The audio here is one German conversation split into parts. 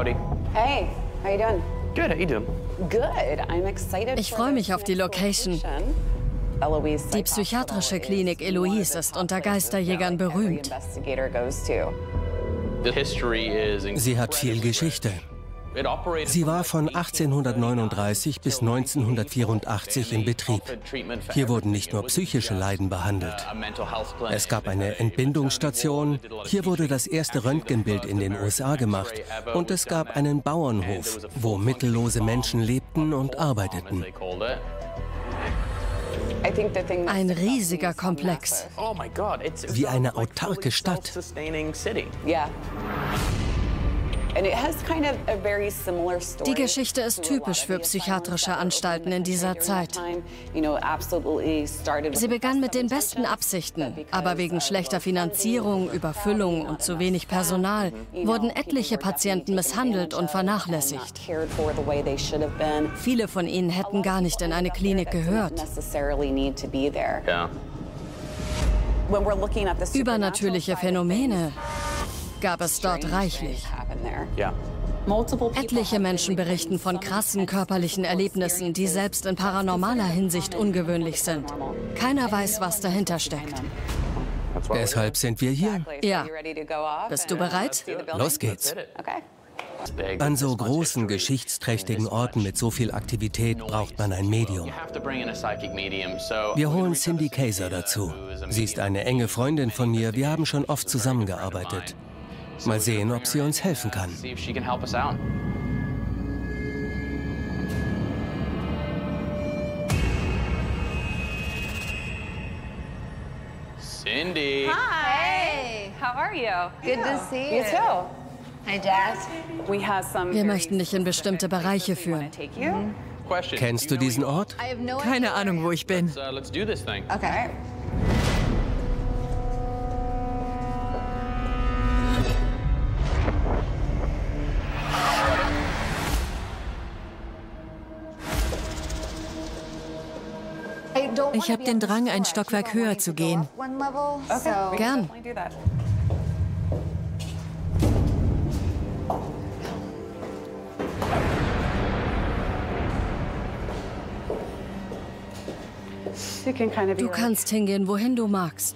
Howdy. Hey, how you doing? Good, how you doing? Good. I'm excited. Ich freue mich auf die Location. Die psychiatrische Klinik Eloise ist unter Geisterjägern berühmt. Sie hat viel Geschichte. Sie war von 1839 bis 1984 in Betrieb. Hier wurden nicht nur psychische Leiden behandelt. Es gab eine Entbindungsstation, hier wurde das erste Röntgenbild in den USA gemacht und es gab einen Bauernhof, wo mittellose Menschen lebten und arbeiteten. Ein riesiger Komplex. Wie eine autarke Stadt. Die Geschichte ist typisch für psychiatrische Anstalten in dieser Zeit. Sie begann mit den besten Absichten, aber wegen schlechter Finanzierung, Überfüllung und zu wenig Personal wurden etliche Patienten misshandelt und vernachlässigt. Viele von ihnen hätten gar nicht in eine Klinik gehört. Übernatürliche Phänomene gab es dort reichlich. Etliche Menschen berichten von krassen körperlichen Erlebnissen, die selbst in paranormaler Hinsicht ungewöhnlich sind. Keiner weiß, was dahinter steckt. Deshalb sind wir hier. Ja. Bist du bereit? Los geht's. An so großen, geschichtsträchtigen Orten mit so viel Aktivität braucht man ein Medium. Wir holen Cindy Kayser dazu. Sie ist eine enge Freundin von mir. Wir haben schon oft zusammengearbeitet. Mal sehen, ob sie uns helfen kann. Cindy. Hi. Hey. How are you? Good to see you. You too. Hi, Dad. Wir möchten dich in bestimmte Bereiche führen. Kennst du diesen Ort? Keine Ahnung, wo ich bin. Okay. Ich habe den Drang, ein Stockwerk höher zu gehen. Gern. Du kannst hingehen, wohin du magst.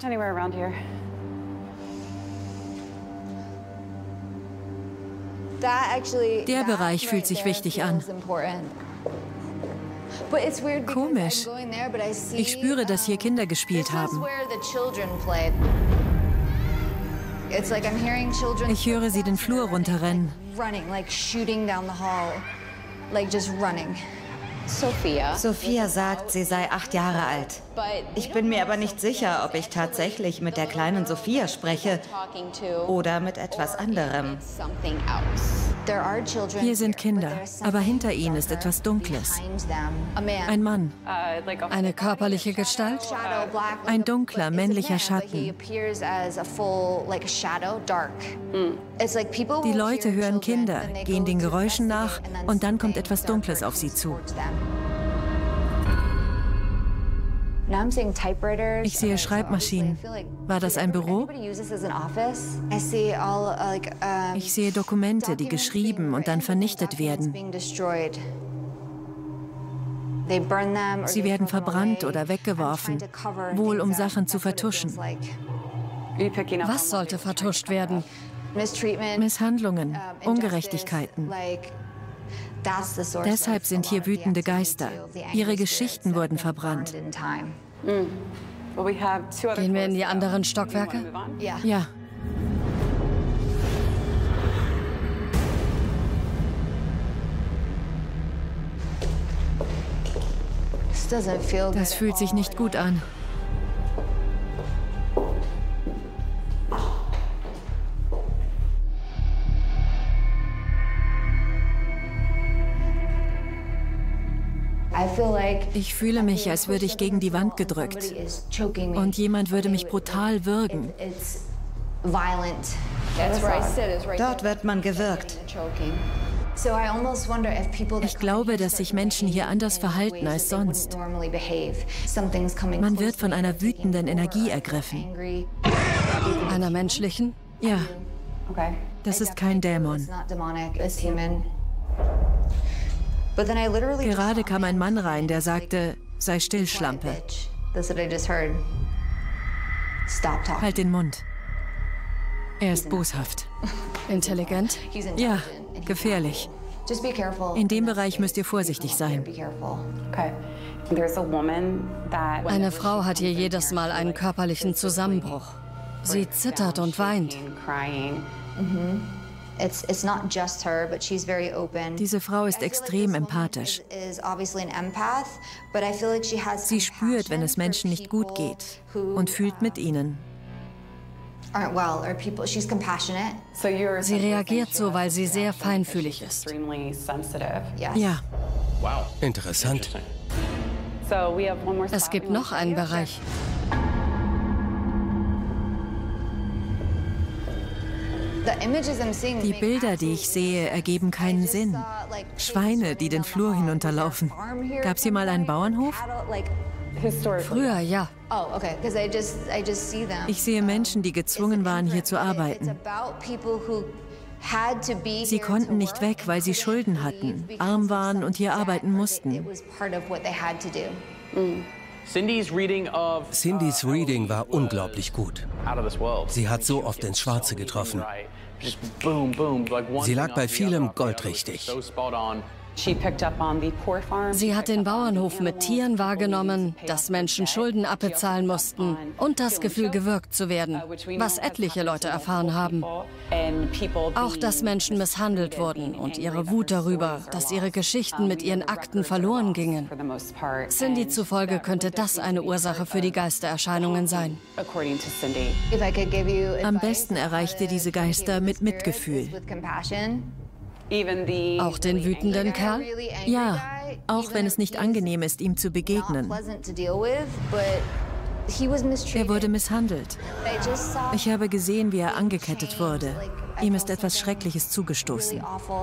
Der Bereich fühlt sich wichtig an. Komisch. Ich spüre, dass hier Kinder gespielt haben. Ich höre sie den Flur runterrennen. Sophia sagt, sie sei 8 Jahre alt. Ich bin mir aber nicht sicher, ob ich tatsächlich mit der kleinen Sophia spreche oder mit etwas anderem. Hier sind Kinder, aber hinter ihnen ist etwas Dunkles. Ein Mann. Eine körperliche Gestalt? Ein dunkler, männlicher Schatten. Die Leute hören Kinder, gehen den Geräuschen nach und dann kommt etwas Dunkles auf sie zu. Ich sehe Schreibmaschinen. War das ein Büro? Ich sehe Dokumente, die geschrieben und dann vernichtet werden. Sie werden verbrannt oder weggeworfen, wohl um Sachen zu vertuschen. Was sollte vertuscht werden? Misshandlungen, Ungerechtigkeiten. Deshalb sind hier wütende Geister. Ihre Geschichten wurden verbrannt. Gehen wir in die anderen Stockwerke? Ja. Das fühlt sich nicht gut an. Ich fühle mich, als würde ich gegen die Wand gedrückt. Und jemand würde mich brutal würgen. Dort wird man gewürgt. Ich glaube, dass sich Menschen hier anders verhalten als sonst. Man wird von einer wütenden Energie ergriffen. Einer menschlichen? Ja. Das ist kein Dämon. Gerade kam ein Mann rein, der sagte, sei still, Schlampe. Halt den Mund. Er ist boshaft. Intelligent? Ja, gefährlich. In dem Bereich müsst ihr vorsichtig sein. Eine Frau hat hier jedes Mal einen körperlichen Zusammenbruch. Sie zittert und weint. Diese Frau ist extrem empathisch. Sie spürt, wenn es Menschen nicht gut geht und fühlt mit ihnen. Sie reagiert so, weil sie sehr feinfühlig ist. Ja. Interessant. Es gibt noch einen Bereich. Die Bilder, die ich sehe, ergeben keinen Sinn. Schweine, die den Flur hinunterlaufen. Gab es hier mal einen Bauernhof? Früher, ja. Ich sehe Menschen, die gezwungen waren, hier zu arbeiten. Sie konnten nicht weg, weil sie Schulden hatten, arm waren und hier arbeiten mussten. Cindys Reading war unglaublich gut. Sie hat so oft ins Schwarze getroffen. Sie lag bei vielem goldrichtig. Sie hat den Bauernhof mit Tieren wahrgenommen, dass Menschen Schulden abbezahlen mussten und das Gefühl, gewürgt zu werden, was etliche Leute erfahren haben. Auch, dass Menschen misshandelt wurden und ihre Wut darüber, dass ihre Geschichten mit ihren Akten verloren gingen. Cindy zufolge könnte das eine Ursache für die Geistererscheinungen sein. Am besten erreichte diese Geister mit Mitgefühl. Auch den wütenden Kerl? Ja, auch wenn es nicht angenehm ist, ihm zu begegnen. Er wurde misshandelt. Ich habe gesehen, wie er angekettet wurde. Ihm ist etwas Schreckliches zugestoßen.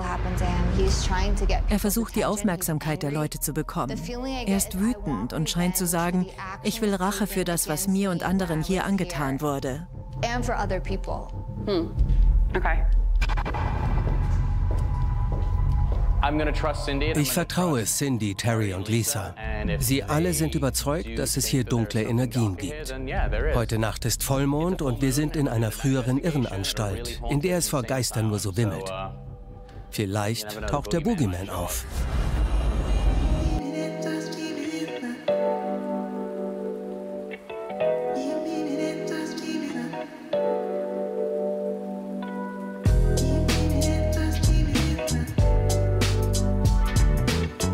Er versucht, die Aufmerksamkeit der Leute zu bekommen. Er ist wütend und scheint zu sagen, ich will Rache für das, was mir und anderen hier angetan wurde. Okay. Ich vertraue Cindy, Terry und Lisa. Sie alle sind überzeugt, dass es hier dunkle Energien gibt. Heute Nacht ist Vollmond und wir sind in einer früheren Irrenanstalt, in der es vor Geistern nur so wimmelt. Vielleicht taucht der Boogeyman auf.